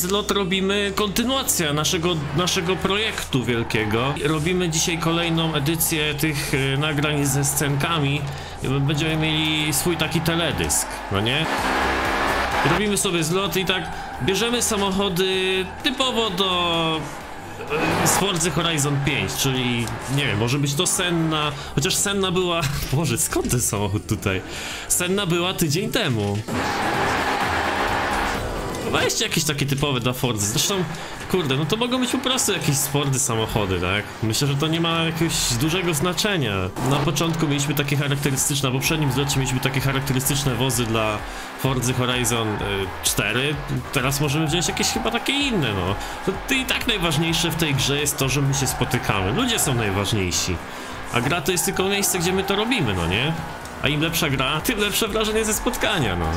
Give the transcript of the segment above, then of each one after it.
zlot robimy kontynuację naszego projektu wielkiego. Robimy dzisiaj kolejną edycję tych nagrań ze scenkami. Będziemy mieli swój taki teledysk, no nie? Robimy sobie zlot i tak bierzemy samochody typowo z Forza Horizon 5, czyli nie wiem, może być to Senna, chociaż Senna była... Boże, skąd ten samochód tutaj? Senna była tydzień temu. Weźcie jakieś takie typowe dla Fordy. Zresztą, kurde, no to mogą być po prostu jakieś z Fordy samochody, tak? Myślę, że to nie ma jakiegoś dużego znaczenia. Na początku mieliśmy takie charakterystyczne, w poprzednim zlocie mieliśmy takie charakterystyczne wozy dla Forza Horizon 4. Teraz możemy wziąć jakieś chyba takie inne, no. To i tak najważniejsze w tej grze jest to, że my się spotykamy. Ludzie są najważniejsi. A gra to jest tylko miejsce, gdzie my to robimy, no nie? A im lepsza gra, tym lepsze wrażenie ze spotkania, no.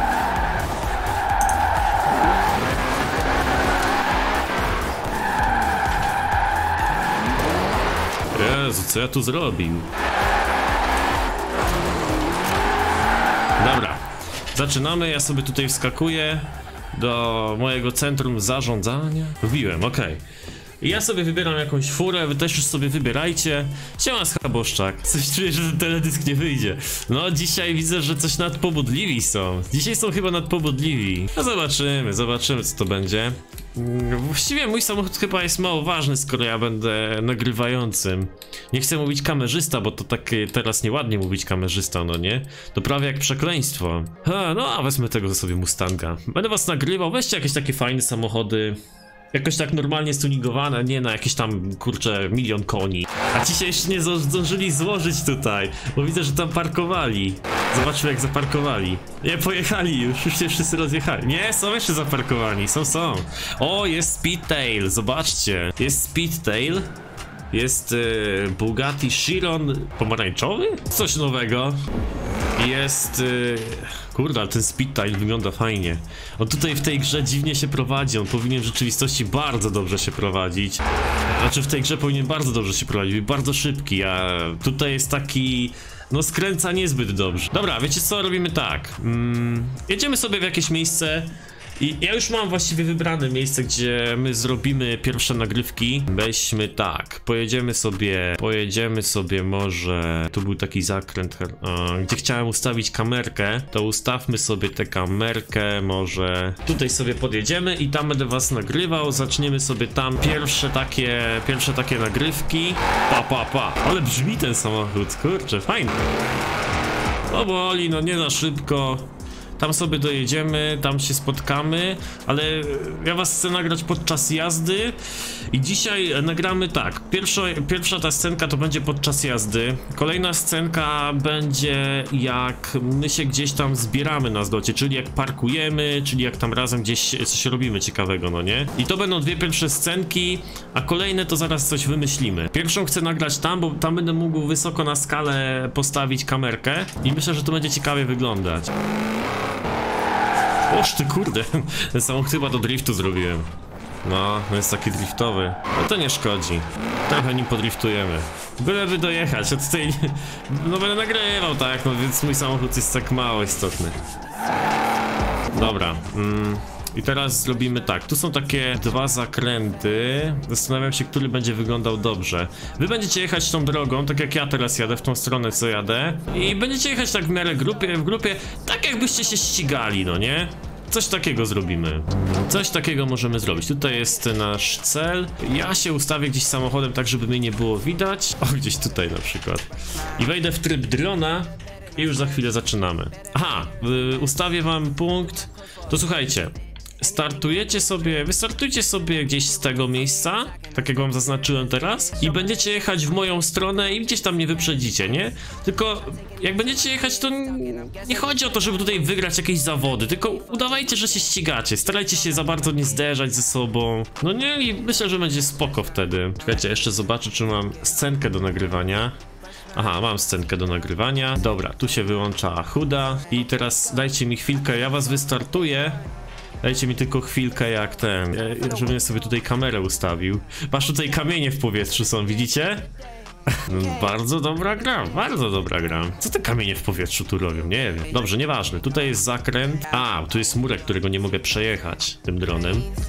Jezu, co ja tu zrobił? Dobra, zaczynamy, ja sobie tutaj wskakuję do mojego centrum zarządzania. Wbiłem, okej. I ja sobie wybieram jakąś furę, wy też już sobie wybierajcie. Siema Schaboszczak, coś czuję, że ten teledysk nie wyjdzie. No dzisiaj widzę, że coś nadpobudliwi są. Dzisiaj są chyba nadpobudliwi. No zobaczymy co to będzie. Właściwie mój samochód chyba jest mało ważny, skoro ja będę nagrywającym. Nie chcę mówić kamerzysta, bo to tak teraz nieładnie mówić kamerzysta, no nie? To prawie jak przekleństwo. No a wezmę tego sobie Mustanga. Będę was nagrywał, weźcie jakieś takie fajne samochody. Jakoś tak normalnie stuningowane, nie na jakieś tam, kurczę, 1 000 000 koni. A ci się jeszcze nie zdążyli złożyć tutaj, bo widzę, że tam parkowali. Zobaczmy jak zaparkowali. Nie, pojechali już się wszyscy rozjechali. Nie, są jeszcze zaparkowani, są. O, jest Speedtail, zobaczcie. Jest Speedtail. Jest Bugatti Chiron pomarańczowy? Coś nowego. Jest... Kurde, ale ten Speedtail wygląda fajnie. On tutaj w tej grze dziwnie się prowadzi, on powinien w rzeczywistości bardzo dobrze się prowadzić. Znaczy w tej grze powinien bardzo dobrze się prowadzić, bardzo szybki, a tutaj jest taki... No skręca niezbyt dobrze. Dobra, wiecie co, robimy tak. Jedziemy sobie w jakieś miejsce. I ja już mam właściwie wybrane miejsce, gdzie my zrobimy pierwsze nagrywki. Weźmy tak, pojedziemy sobie może... Tu był taki zakręt, gdzie chciałem ustawić kamerkę, to ustawmy sobie tę kamerkę, może... Tutaj sobie podjedziemy i tam będę was nagrywał, zaczniemy sobie tam pierwsze takie nagrywki. Pa. Ale brzmi ten samochód, kurczę, fajny. Powoli, no nie za szybko. Tam sobie dojedziemy, tam się spotkamy, ale ja was chcę nagrać podczas jazdy i dzisiaj nagramy tak, pierwsza ta scenka to będzie podczas jazdy, kolejna scenka będzie jak my się gdzieś tam zbieramy na zlocie, czyli jak parkujemy, czyli jak tam razem gdzieś coś robimy ciekawego, no nie? I to będą dwie pierwsze scenki, a kolejne to zaraz coś wymyślimy. Pierwszą chcę nagrać tam, bo tam będę mógł wysoko na skalę postawić kamerkę i myślę, że to będzie ciekawie wyglądać. Oż ty kurde, ten samochód chyba do driftu zrobiłem. No, jest taki driftowy. No to nie szkodzi. Trochę nim podriftujemy. Byleby dojechać, a tutaj... No będę nagrywał, tak, no więc mój samochód jest tak mało istotny. Dobra, i teraz zrobimy tak, tu są takie dwa zakręty. Zastanawiam się, który będzie wyglądał dobrze. Wy będziecie jechać tą drogą, tak jak ja teraz jadę, w tą stronę co jadę. I będziecie jechać tak w miarę w grupie, tak jakbyście się ścigali, no nie? Coś takiego zrobimy. Coś takiego możemy zrobić. Tutaj jest nasz cel. Ja się ustawię gdzieś samochodem tak, żeby mnie nie było widać. O, gdzieś tutaj na przykład. I wejdę w tryb drona i już za chwilę zaczynamy. Aha, ustawię wam punkt. To słuchajcie. Wystartujcie sobie gdzieś z tego miejsca, tak jak wam zaznaczyłem teraz, i będziecie jechać w moją stronę i gdzieś tam nie wyprzedzicie, nie? Tylko jak będziecie jechać, to nie chodzi o to, żeby tutaj wygrać jakieś zawody, tylko udawajcie, że się ścigacie, starajcie się za bardzo nie zderzać ze sobą, no nie? I myślę, że będzie spoko wtedy. Czekajcie, jeszcze zobaczę, czy mam scenkę do nagrywania. Aha, mam scenkę do nagrywania. Dobra, tu się wyłącza huda i teraz dajcie mi chwilkę, ja was wystartuję. Dajcie mi tylko chwilkę jak żebym ja sobie tutaj kamerę ustawił. Patrz, tutaj kamienie w powietrzu są, widzicie? Bardzo dobra gra, bardzo dobra gra. Co te kamienie w powietrzu tu robią? Nie wiem. Dobrze, nieważne. Tutaj jest zakręt. A, tu jest murek, którego nie mogę przejechać tym dronem.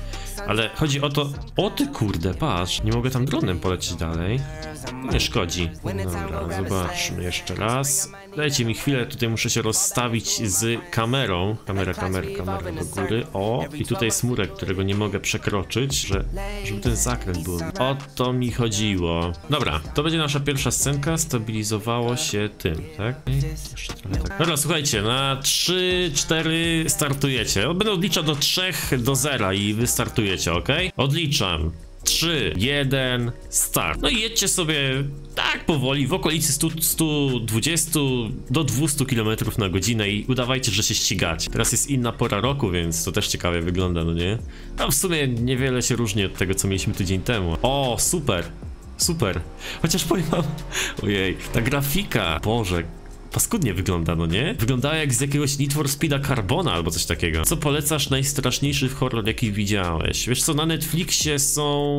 Ale chodzi o to... O ty kurde, patrz, nie mogę tam dronem polecieć dalej. Nie szkodzi. Dobra, zobaczmy jeszcze raz. Dajcie mi chwilę, tutaj muszę się rozstawić z kamerą. Kamera do góry. O, i tutaj jest murek, którego nie mogę przekroczyć, żeby ten zakręt był. O to mi chodziło. Dobra, to będzie nasza pierwsza scenka. Stabilizowało się tym, tak? Jeszcze trochę tak. Dobra, słuchajcie, na 3-4 startujecie. Będę odliczał do 3 do 0 i wy startujecie, ok? Odliczam. 3, 1, start. No i jedźcie sobie tak powoli w okolicy 120 do 200 km na godzinę i udawajcie, że się ścigacie. Teraz jest inna pora roku, więc to też ciekawie wygląda, no nie? A w sumie niewiele się różni od tego, co mieliśmy tydzień temu. O, super, super. Chociaż powiem wam, ojej, ta grafika, Boże, paskudnie wygląda, no nie? Wygląda jak z jakiegoś Need for Speeda Carbona albo coś takiego. Co polecasz najstraszniejszy horror, jaki widziałeś? Wiesz co, na Netflixie są...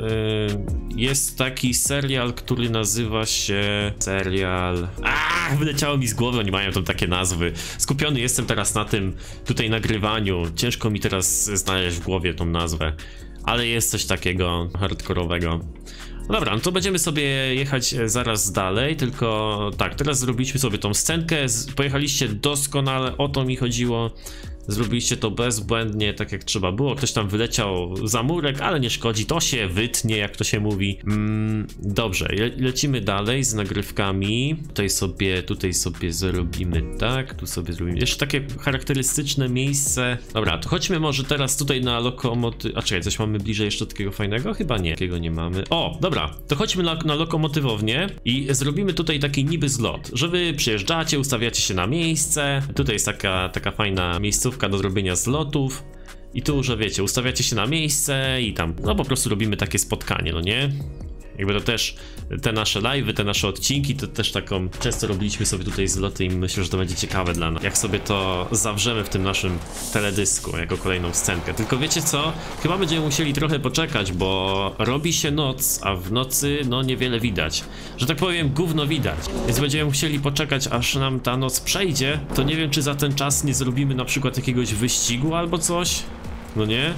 jest taki serial, który nazywa się... Wyleciało mi z głowy, oni mają tam takie nazwy. Skupiony jestem teraz na tym tutaj nagrywaniu. Ciężko mi teraz znaleźć w głowie tą nazwę. Ale jest coś takiego hardkorowego. No dobra, no to będziemy sobie jechać zaraz dalej, tylko tak, teraz zrobiliśmy sobie tą scenkę, pojechaliście doskonale, o to mi chodziło. Zrobiliście to bezbłędnie, tak jak trzeba było. Ktoś tam wyleciał za murek, ale nie szkodzi, to się wytnie, jak to się mówi. Dobrze, lecimy dalej z nagrywkami. Tutaj sobie zrobimy tak, tu sobie zrobimy jeszcze takie charakterystyczne miejsce. Dobra, to chodźmy może teraz tutaj na lokomotyw... A czekaj, coś mamy bliżej jeszcze takiego fajnego? Chyba nie, takiego nie mamy. O, dobra, to chodźmy na lokomotywownię i zrobimy tutaj taki niby zlot, że wy przyjeżdżacie, ustawiacie się na miejsce. Tutaj jest taka fajna miejscówka do zrobienia zlotów i tu, że wiecie, ustawiacie się na miejsce i tam, no po prostu robimy takie spotkanie, no nie? Jakby to też, te nasze live'y, te nasze odcinki, to też taką, często robiliśmy sobie tutaj zloty i myślę, że to będzie ciekawe dla nas, jak sobie to zawrzemy w tym naszym teledysku, jako kolejną scenkę. Tylko wiecie co? Chyba będziemy musieli trochę poczekać, bo robi się noc, a w nocy, no niewiele widać. Że tak powiem, gówno widać. Więc będziemy musieli poczekać, aż nam ta noc przejdzie. To nie wiem, czy za ten czas nie zrobimy na przykład jakiegoś wyścigu albo coś. No nie?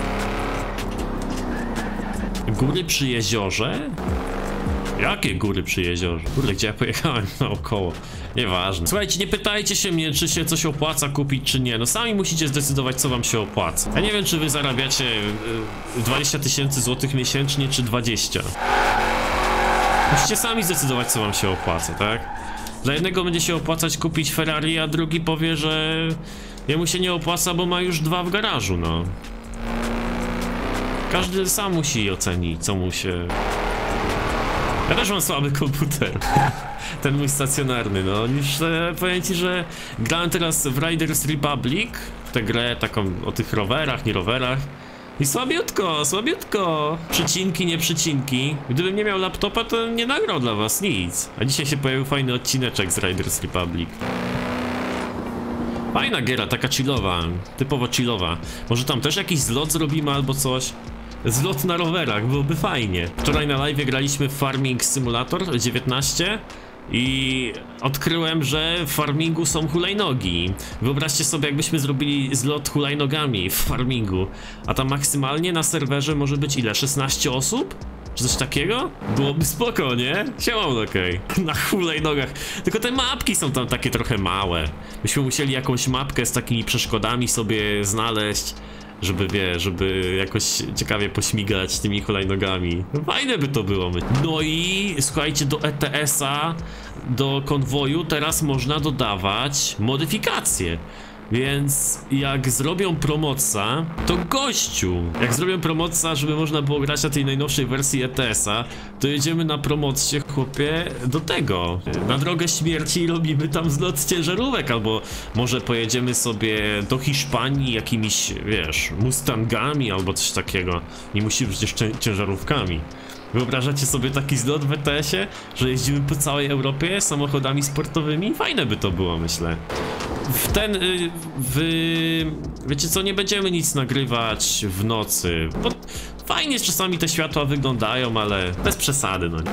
Góry przy jeziorze? Jakie góry przy jeziorze? Kurde, gdzie ja pojechałem naokoło? Nieważne. Słuchajcie, nie pytajcie się mnie, czy się coś opłaca kupić, czy nie. No sami musicie zdecydować, co wam się opłaca. Ja nie wiem, czy wy zarabiacie 20 000 złotych miesięcznie, czy 20. Musicie sami zdecydować, co wam się opłaca, tak? Dla jednego będzie się opłacać kupić Ferrari, a drugi powie, że jemu się nie opłaca, bo ma już 2 w garażu, no. Każdy sam musi ocenić, co mu się... Ja też mam słaby komputer. Ten mój stacjonarny, no. Już powiem ci, że grałem teraz w Riders Republic, w tę grę taką o tych rowerach, nie rowerach. I słabiutko, słabiutko. Przycinki, nie przycinki. Gdybym nie miał laptopa, to nie nagrał dla was nic. A dzisiaj się pojawił fajny odcineczek z Riders Republic. Fajna giera, taka chillowa, typowo chillowa. Może tam też jakiś zlot zrobimy albo coś? Zlot na rowerach, byłoby fajnie. Wczoraj na live graliśmy w Farming Simulator 19 i odkryłem, że w farmingu są hulajnogi. Wyobraźcie sobie, jakbyśmy zrobili zlot hulajnogami w farmingu. A tam maksymalnie na serwerze może być ile? 16 osób? Czy coś takiego? Byłoby spoko, nie? Siemam, okej. Na hulajnogach. Tylko te mapki są tam takie trochę małe. Byśmy musieli jakąś mapkę z takimi przeszkodami sobie znaleźć, żeby jakoś ciekawie pośmigać tymi hulajnogami. Fajne by to było. No i słuchajcie, do ETS-a, do konwoju teraz można dodawać modyfikacje. Więc jak zrobią promoca, to gościu, jak zrobią promoca, żeby można było grać na tej najnowszej wersji ETS-a, to jedziemy na promocję, chłopie, do tego. Na drogę śmierci robimy tam zlot ciężarówek, albo może pojedziemy sobie do Hiszpanii jakimiś, wiesz, Mustangami albo coś takiego. Nie musimy przecież ciężarówkami. Wyobrażacie sobie taki zlot w ETS-ie, że jeździmy po całej Europie samochodami sportowymi? Fajne by to było, myślę. Wiecie co, nie będziemy nic nagrywać w nocy, bo fajnie czasami te światła wyglądają, ale bez przesady, no.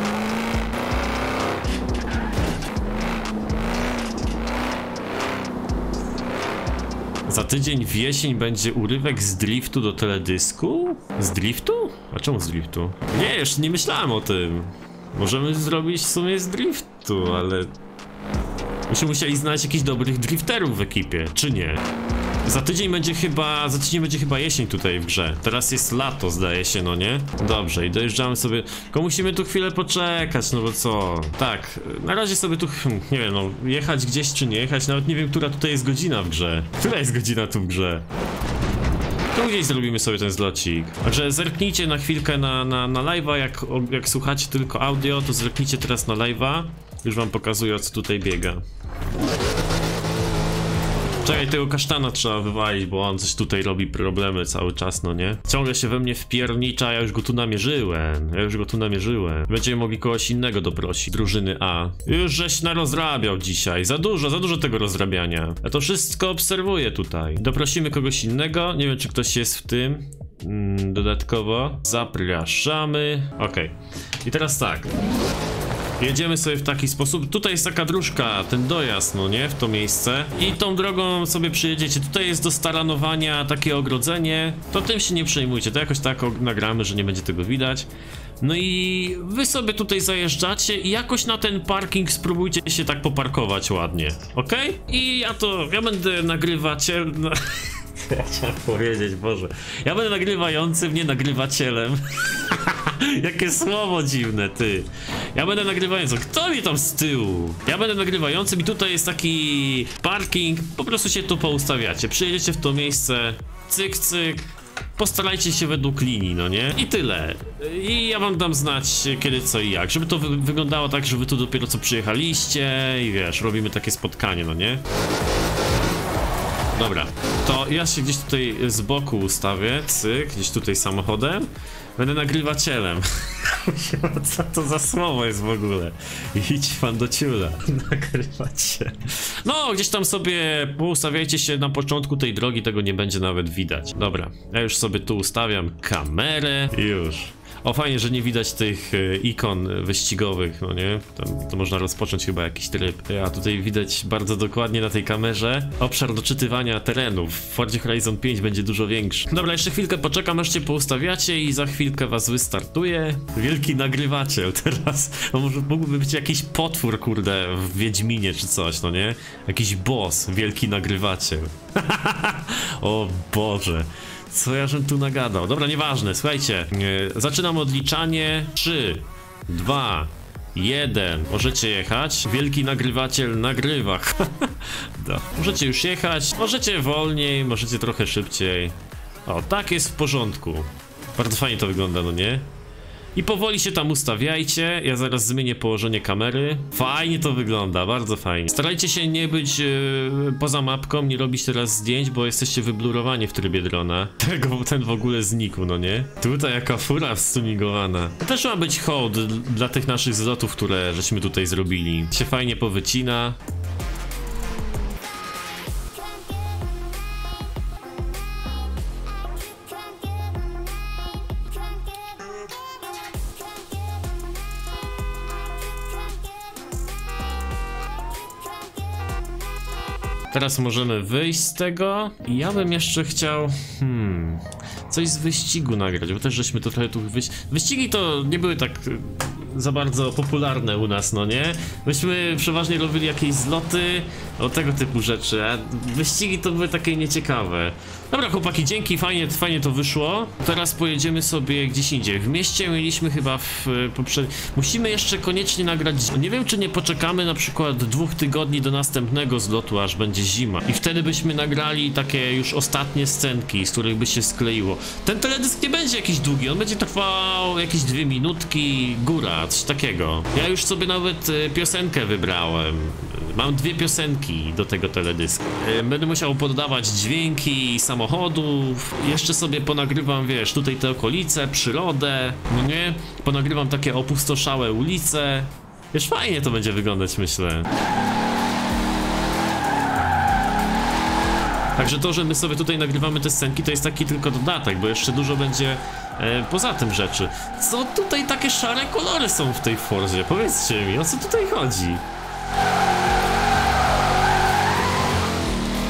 Za tydzień w jesień będzie urywek z driftu do teledysku? Z driftu? A czemu z driftu? Nie, jeszcze nie myślałem o tym. Możemy zrobić w sumie z driftu, ale... Byśmy musieli znaleźć jakichś dobrych drifterów w ekipie, czy nie? Za tydzień będzie chyba jesień tutaj w grze. Teraz jest lato, zdaje się, no nie? Dobrze, i dojeżdżamy sobie... Tylko musimy tu chwilę poczekać, no bo co? Tak, na razie sobie tu, nie wiem, no, jechać gdzieś czy nie jechać, nawet nie wiem, która tutaj jest godzina w grze. Która jest godzina tu w grze? Tu gdzieś zrobimy sobie ten zlocik. Także zerknijcie na chwilkę na live'a, jak słuchacie tylko audio, to zerknijcie teraz na live'a. Już wam pokazuję, o co tutaj biega. Czekaj, tego kasztana trzeba wywalić, bo on coś tutaj robi problemy cały czas, no nie? Ciągle się we mnie wpiernicza, ja już go tu namierzyłem. Będziemy mogli kogoś innego doprosić, drużyny A. Już żeś narozrabiał dzisiaj, za dużo tego rozrabiania. Ja to wszystko obserwuję tutaj. Doprosimy kogoś innego, nie wiem, czy ktoś jest w tym. Dodatkowo zapraszamy. Okej. I teraz tak. Jedziemy sobie w taki sposób, tutaj jest taka dróżka, ten dojazd, no nie, w to miejsce. I tą drogą sobie przyjedziecie, tutaj jest do staranowania takie ogrodzenie. To tym się nie przejmujcie, to jakoś tak nagramy, że nie będzie tego widać. No i wy sobie tutaj zajeżdżacie i jakoś na ten parking spróbujcie się tak poparkować ładnie, okej? I ja będę nagrywaciel... No. Ja chciałem powiedzieć, Boże. Ja będę nagrywającym, nie nagrywacielem. Jakie słowo dziwne, ty. Ja będę nagrywającym. Kto mi tam z tyłu? Ja będę nagrywającym i tutaj jest taki parking. Po prostu się tu poustawiacie. Przyjedziecie w to miejsce. Cyk, cyk. Postarajcie się według linii, no nie? I tyle. I ja wam dam znać kiedy, co i jak. Żeby to wyglądało tak, że wy tu dopiero co przyjechaliście i wiesz, robimy takie spotkanie, no nie? Dobra, to ja się gdzieś tutaj z boku ustawię, cyk, gdzieś tutaj samochodem. Będę nagrywacielem. Co to za słowo jest w ogóle? Idź pan do ciula. Nagrywać się. No, gdzieś tam sobie poustawiajcie się na początku tej drogi, tego nie będzie nawet widać. Dobra, ja już sobie tu ustawiam kamerę i już. O, fajnie, że nie widać tych ikon wyścigowych, no nie? To można rozpocząć chyba jakiś tryb. A tutaj widać bardzo dokładnie na tej kamerze obszar doczytywania terenów. W Fordzie Horizon 5 będzie dużo większy. Dobra, jeszcze chwilkę poczekam, aż się poustawiacie i za chwilkę was wystartuje. Wielki nagrywaciel teraz. No może mógłby być jakiś potwór, kurde, w Wiedźminie czy coś, no nie? Jakiś boss, wielki nagrywaciel. O Boże. Co ja żem tu nagadał? Dobra, nieważne, słuchajcie. Zaczynam odliczanie. 3, 2, 1. Możecie jechać. Wielki nagrywaciel nagrywa. Możecie już jechać. Możecie wolniej, możecie trochę szybciej. O, tak jest w porządku. Bardzo fajnie to wygląda, no nie? I powoli się tam ustawiajcie, ja zaraz zmienię położenie kamery. Fajnie to wygląda, bardzo fajnie. Starajcie się nie być poza mapką, nie robić teraz zdjęć, bo jesteście wyblurowani w trybie drona. Ten w ogóle znikł, no nie? Tutaj jaka fura wstuningowana. To też ma być hołd dla tych naszych zlotów, które żeśmy tutaj zrobili. Się fajnie powycina. Teraz możemy wyjść z tego. I ja bym jeszcze chciał... coś z wyścigu nagrać, bo też żeśmy to trochę tu... Wyścigi to nie były tak za bardzo popularne u nas, no nie? Myśmy przeważnie robili jakieś zloty, o tego typu rzeczy, a wyścigi to były takie nieciekawe. Dobra chłopaki, dzięki, fajnie to wyszło. Teraz pojedziemy sobie gdzieś indziej. W mieście mieliśmy chyba musimy jeszcze koniecznie nagrać... Nie wiem, czy nie poczekamy na przykład 2 tygodni do następnego zlotu, aż będzie zima. I wtedy byśmy nagrali takie już ostatnie scenki, z których by się skleiło. Ten teledysk nie będzie jakiś długi, on będzie trwał jakieś 2 minutki, góra, coś takiego. Ja już sobie nawet piosenkę wybrałem. Mam 2 piosenki do tego teledysku. Będę musiał poddawać dźwięki samochodów. Jeszcze sobie ponagrywam, wiesz, tutaj te okolice, przyrodę, no nie? Ponagrywam takie opustoszałe ulice. Wiesz, fajnie to będzie wyglądać, myślę. Także to, że my sobie tutaj nagrywamy te scenki, to jest taki tylko dodatek, bo jeszcze dużo będzie poza tym rzeczy. Co tutaj takie szare kolory są w tej Forzie? Powiedzcie mi, o co tutaj chodzi?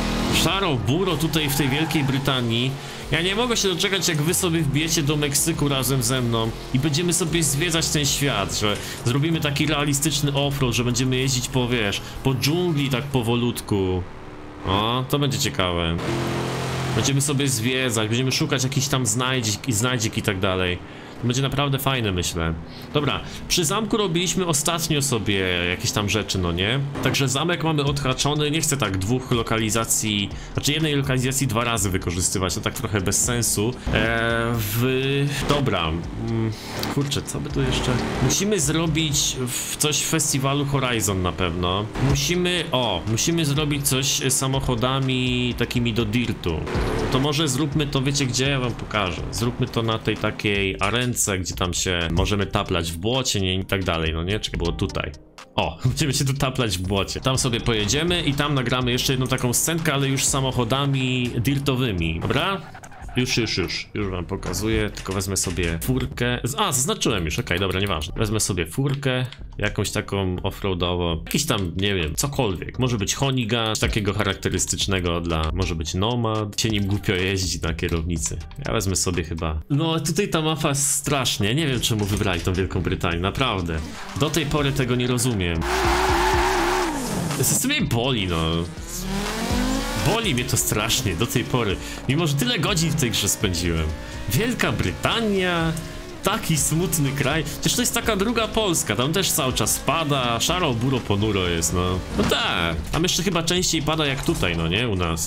szaro buro tutaj w tej Wielkiej Brytanii. Ja nie mogę się doczekać, jak wy sobie wbijecie do Meksyku razem ze mną i będziemy sobie zwiedzać ten świat, że zrobimy taki realistyczny offroad, że będziemy jeździć po, wiesz, po dżungli tak powolutku. O, to będzie ciekawe. Będziemy sobie zwiedzać, będziemy szukać jakichś tam znajdziek i tak dalej. To będzie naprawdę fajne, myślę. Dobra, przy zamku robiliśmy ostatnio sobie jakieś tam rzeczy, no nie? Także zamek mamy odhaczony, nie chcę tak dwóch lokalizacji, znaczy jednej lokalizacji dwa razy wykorzystywać, to tak trochę bez sensu. Dobra, kurczę, co by tu jeszcze? Musimy zrobić coś w festiwalu Horizon na pewno. Musimy zrobić coś z samochodami takimi do dirtu. To może zróbmy to, wiecie gdzie? Ja wam pokażę. Zróbmy to na tej takiej arence, gdzie tam się możemy taplać w błocie, nie, i tak dalej, no nie? Czekaj, było tutaj. O, będziemy się tu taplać w błocie. Tam sobie pojedziemy i tam nagramy jeszcze jedną taką scenkę, ale już samochodami dirtowymi, dobra? Już wam pokazuję, tylko wezmę sobie furkę. Zaznaczyłem już, okej, dobra, nieważne. Wezmę sobie furkę, jakąś taką offroadową, jakiś tam, nie wiem, cokolwiek. Może być Honiga, takiego charakterystycznego może być Nomad. Się nim głupio jeździ na kierownicy. Ja wezmę sobie chyba... No, tutaj ta mapa jest strasznie, nie wiem czemu wybrali tą Wielką Brytanię, naprawdę. Do tej pory tego nie rozumiem. To mnie boli, no. Boli mnie to strasznie do tej pory, mimo że tyle godzin w tej grze spędziłem. Wielka Brytania, taki smutny kraj. Przecież to jest taka druga Polska, tam też cały czas pada, szaro, buro, ponuro jest, no. No tak, tam jeszcze chyba częściej pada jak tutaj, no nie, u nas.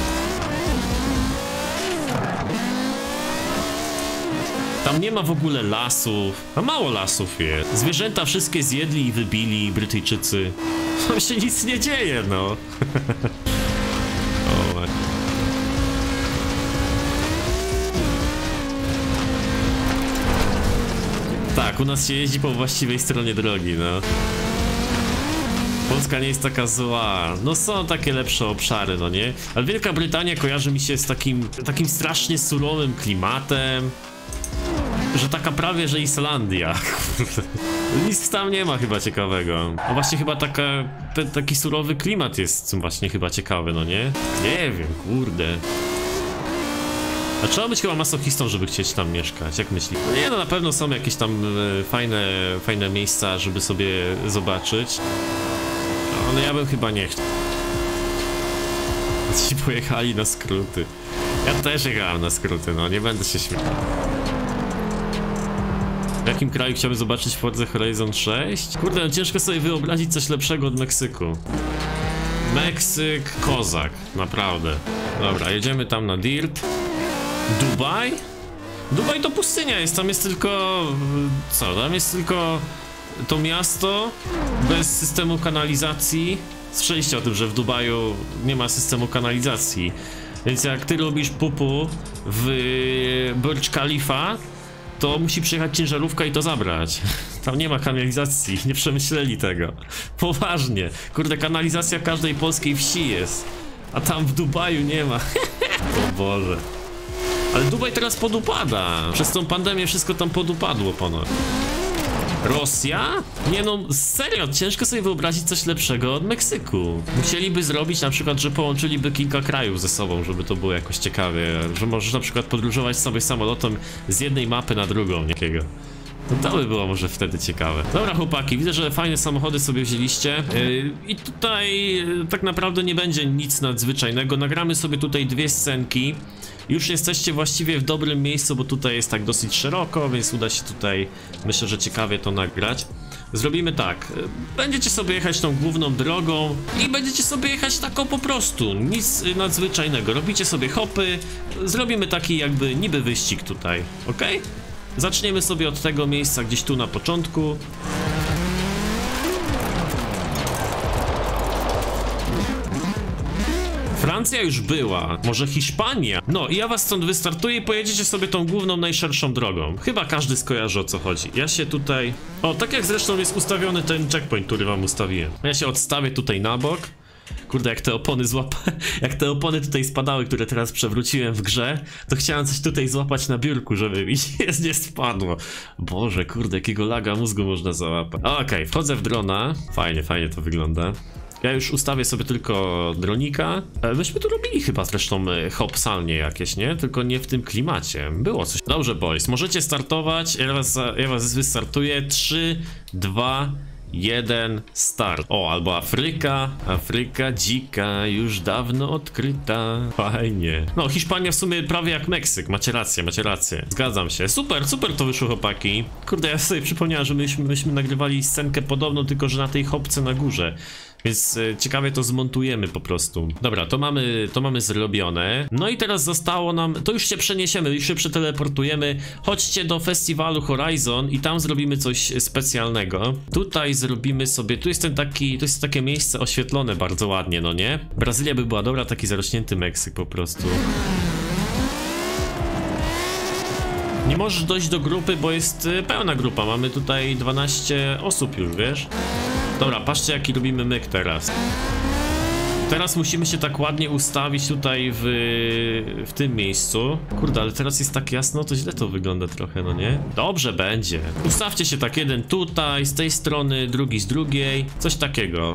Tam nie ma w ogóle lasów, a mało lasów jest. Zwierzęta wszystkie zjedli i wybili Brytyjczycy. Tam się nic nie dzieje, no. Tak, u nas się jeździ po właściwej stronie drogi, no. Polska nie jest taka zła, no są takie lepsze obszary, no nie? Ale Wielka Brytania kojarzy mi się z takim strasznie surowym klimatem, że taka prawie, że Islandia. Nic tam nie ma chyba ciekawego. No właśnie chyba taki surowy klimat jest właśnie chyba ciekawy, no nie? Nie wiem, kurde. A trzeba być chyba masochistą, żeby chcieć tam mieszkać, jak myślisz? No nie, no na pewno są jakieś tam fajne miejsca, żeby sobie zobaczyć. Ale ja bym chyba nie chciał. Ci pojechali na skróty. Ja też jechałem na skróty, no nie będę się śmiał. W jakim kraju chciałbym zobaczyć Forza Horizon 6? Kurde, no ciężko sobie wyobrazić coś lepszego od Meksyku. Meksyk, kozak, naprawdę. Dobra, jedziemy tam na dirt. Dubaj? Dubaj to pustynia jest, tam jest tylko... Co? Tam jest tylko to miasto bez systemu kanalizacji. Słyszeliście o tym, że w Dubaju nie ma systemu kanalizacji. Więc jak ty robisz pupu w Burj Khalifa, to musi przyjechać ciężarówka i to zabrać. Tam nie ma kanalizacji, nie przemyśleli tego. Poważnie. Kurde, kanalizacja każdej polskiej wsi jest. A tam w Dubaju nie ma. O Boże. Ale Dubaj teraz podupada. Przez tą pandemię wszystko tam podupadło ponad. Rosja? Nie no, serio, ciężko sobie wyobrazić coś lepszego od Meksyku. Musieliby zrobić na przykład, że połączyliby kilka krajów ze sobą, żeby to było jakoś ciekawie. Że możesz na przykład podróżować sobie samolotem z jednej mapy na drugą, jakiego. No to by było może wtedy ciekawe. Dobra chłopaki, widzę, że fajne samochody sobie wzięliście. I tutaj tak naprawdę nie będzie nic nadzwyczajnego. Nagramy sobie tutaj dwie scenki. Już jesteście właściwie w dobrym miejscu, bo tutaj jest tak dosyć szeroko, więc uda się tutaj, myślę, że ciekawie to nagrać. Zrobimy tak, będziecie sobie jechać tą główną drogą i będziecie sobie jechać taką po prostu, nic nadzwyczajnego. Robicie sobie hopy, zrobimy taki jakby niby wyścig tutaj, ok? Zaczniemy sobie od tego miejsca gdzieś tu na początku. Francja już była, może Hiszpania. No i ja was stąd wystartuję i pojedziecie sobie tą główną, najszerszą drogą. Chyba każdy skojarzy, o co chodzi. Ja się tutaj... O, tak jak zresztą jest ustawiony ten checkpoint, który wam ustawiłem. Ja się odstawię tutaj na bok. Kurde, jak te opony jak te opony tutaj spadały, które teraz przewróciłem w grze, to chciałem coś tutaj złapać na biurku, żeby mi nie spadło. Boże, kurde, jakiego laga mózgu można załapać. Okej, wchodzę w drona. Fajnie to wygląda. Ja już ustawię sobie tylko dronika. Myśmy tu robili chyba zresztą hopsalnie jakieś, nie? Tylko nie w tym klimacie. Było coś. Dobrze, boys, możecie startować. Ja was wystartuję. 3, 2, 1, start. O, albo Afryka. Afryka dzika, już dawno odkryta. Fajnie. No, Hiszpania w sumie prawie jak Meksyk. Macie rację, macie rację. Zgadzam się. Super, super to wyszło, chłopaki. Kurde, ja sobie przypomniałem, że myśmy nagrywali scenkę podobną, tylko że na tej hopce na górze. Więc ciekawie to zmontujemy po prostu. Dobra, to mamy zrobione. No i teraz zostało nam... To już się przeniesiemy, już się przeteleportujemy. Chodźcie do festiwalu Horizon i tam zrobimy coś specjalnego. Tutaj zrobimy sobie... Tu jest takie miejsce oświetlone bardzo ładnie, no nie? Brazylia by była dobra, taki zarośnięty Meksyk po prostu. Nie możesz dojść do grupy, bo jest pełna grupa. Mamy tutaj 12 osób już, wiesz? Dobra, patrzcie jaki robimy myk teraz. Teraz musimy się tak ładnie ustawić tutaj w tym miejscu. Kurde, ale teraz jest tak jasno, to źle to wygląda trochę, no nie? Dobrze będzie. Ustawcie się tak, jeden tutaj, z tej strony, drugi z drugiej. Coś takiego.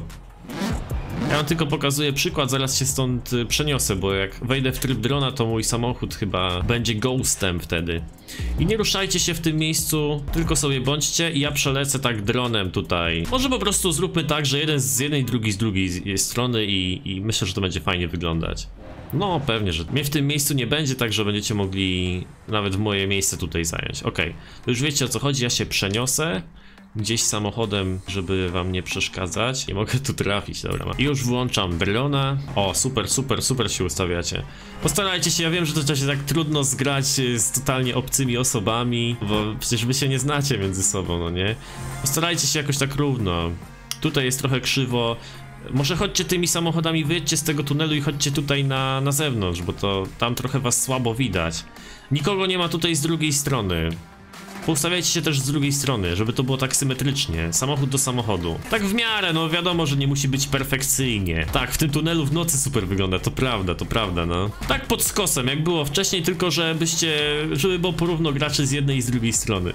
Ja wam tylko pokazuję przykład, zaraz się stąd przeniosę, bo jak wejdę w tryb drona, to mój samochód chyba będzie ghostem wtedy. I nie ruszajcie się w tym miejscu, tylko sobie bądźcie i ja przelecę tak dronem tutaj. Może po prostu zróbmy tak, że jeden z jednej, drugi z drugiej strony i myślę, że to będzie fajnie wyglądać. No pewnie, że mnie w tym miejscu nie będzie, tak że będziecie mogli nawet moje miejsce tutaj zająć. Okej, to już wiecie o co chodzi, ja się przeniosę gdzieś samochodem, żeby wam nie przeszkadzać. Nie mogę tu trafić, dobra. I już włączam drona. O, super, super, super się ustawiacie. Postarajcie się, ja wiem, że to się tak trudno zgrać z totalnie obcymi osobami, bo przecież wy się nie znacie między sobą, no nie? Postarajcie się jakoś tak równo. Tutaj jest trochę krzywo. Może chodźcie tymi samochodami, wyjedźcie z tego tunelu i chodźcie tutaj na zewnątrz, bo to tam trochę was słabo widać. Nikogo nie ma tutaj z drugiej strony. Poustawiajcie się też z drugiej strony, żeby to było tak symetrycznie, samochód do samochodu. Tak w miarę, no wiadomo, że nie musi być perfekcyjnie. Tak, w tym tunelu w nocy super wygląda, to prawda, no. Tak pod skosem, jak było wcześniej, tylko żeby było porówno graczy z jednej i z drugiej strony.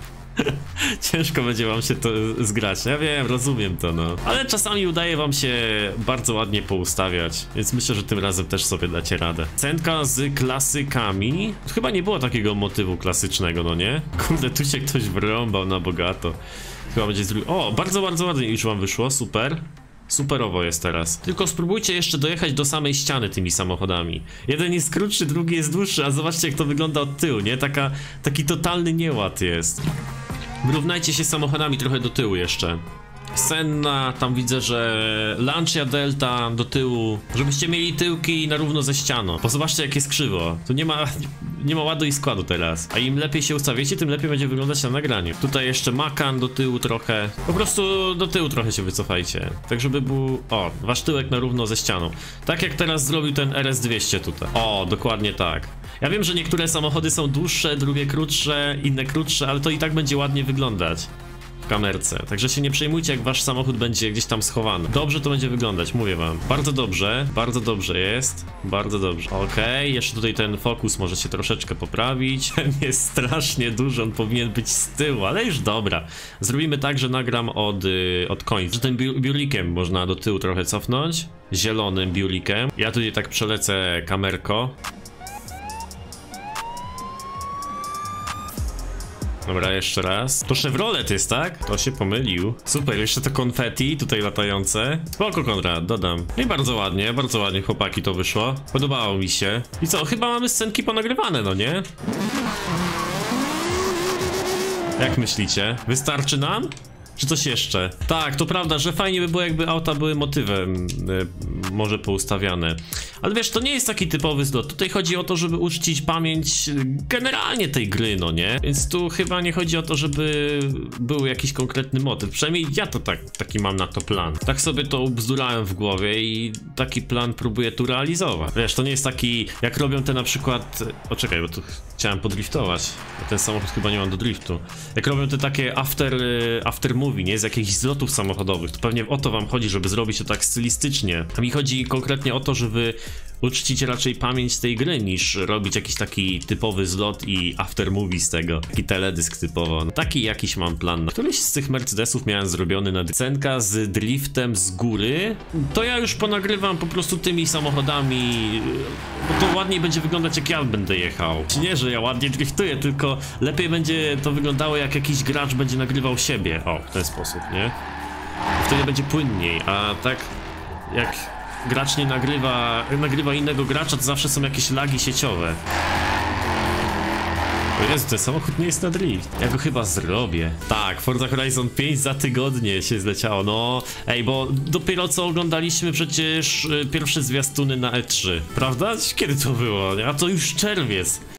Ciężko będzie wam się to zgrać, ja wiem, rozumiem to, no. Ale czasami udaje wam się bardzo ładnie poustawiać, więc myślę, że tym razem też sobie dacie radę. Scenka z klasykami. Chyba nie było takiego motywu klasycznego, no nie? Kurde, tu się ktoś wrąbał na bogato. Chyba będzie O, bardzo, bardzo ładnie już wam wyszło, super. Superowo jest teraz. Tylko spróbujcie jeszcze dojechać do samej ściany tymi samochodami. Jeden jest krótszy, drugi jest dłuższy, a zobaczcie jak to wygląda od tyłu, nie? Taki totalny nieład jest. Wyrównajcie się samochodami trochę do tyłu jeszcze. Senna, tam widzę, że Lancia Delta do tyłu, żebyście mieli tyłki na równo ze ścianą. Bo zobaczcie jak jest krzywo. Tu nie ma ładu i składu teraz. A im lepiej się ustawiecie, tym lepiej będzie wyglądać na nagraniu. Tutaj jeszcze Macan do tyłu trochę. Po prostu do tyłu trochę się wycofajcie. Tak żeby był, wasz tyłek na równo ze ścianą. Tak jak teraz zrobił ten RS200 tutaj. O, dokładnie tak. Ja wiem, że niektóre samochody są dłuższe, drugie krótsze, inne krótsze, ale to i tak będzie ładnie wyglądać w kamerce. Także się nie przejmujcie, jak wasz samochód będzie gdzieś tam schowany. Dobrze to będzie wyglądać, mówię wam. Bardzo dobrze jest. Bardzo dobrze. Okej, jeszcze tutaj ten fokus może się troszeczkę poprawić. Ten jest strasznie duży, on powinien być z tyłu, ale już dobra. Zrobimy tak, że nagram od końca. Że tym biurlikiem można do tyłu trochę cofnąć. Zielonym biurlikiem. Ja tutaj tak przelecę kamerko. Dobra, jeszcze raz. To Chevrolet jest, tak? To się pomylił. Super, jeszcze to konfetti tutaj latające. Spoko, Konrad, dodam. I bardzo ładnie, chłopaki to wyszło. Podobało mi się. I co, chyba mamy scenki ponagrywane, no nie? Jak myślicie? Wystarczy nam? Czy coś jeszcze? Tak, to prawda, że fajnie by było, jakby auta były motywem może poustawiane. Ale wiesz, to nie jest taki typowy zlot. Tutaj chodzi o to, żeby uczcić pamięć generalnie tej gry, no nie? Więc tu chyba nie chodzi o to, żeby był jakiś konkretny motyw. Przynajmniej ja to taki mam na to plan. Tak sobie to ubzdurałem w głowie i taki plan próbuję tu realizować. Wiesz, to nie jest taki, jak robią te na przykład... O, czekaj, bo tu chciałem podriftować. Ten samochód chyba nie ma do driftu. Jak robią te takie after movie, nie? Z jakichś zlotów samochodowych, to pewnie o to wam chodzi, żeby zrobić to tak stylistycznie. A mi chodzi konkretnie o to, żeby uczcić raczej pamięć tej gry, niż robić jakiś taki typowy zlot i aftermovie z tego. Taki teledysk typowo. No, taki jakiś mam plan. Któryś z tych Mercedesów miałem zrobiony na scenka z driftem z góry. To ja już ponagrywam po prostu tymi samochodami, bo to ładniej będzie wyglądać, jak ja będę jechał. Nie, że ja ładnie driftuję, tylko lepiej będzie to wyglądało, jak jakiś gracz będzie nagrywał siebie. O, w ten sposób, nie? Wtedy będzie płynniej, a tak jak gracz nie nagrywa innego gracza, to zawsze są jakieś lagi sieciowe. O Jezu, ten samochód nie jest na drift. Ja go chyba zrobię. Tak, Forza Horizon 5 za tygodnie się zleciało. No, ej, bo dopiero co oglądaliśmy przecież pierwsze zwiastuny na E3. Prawda? Kiedy to było? A to już czerwiec.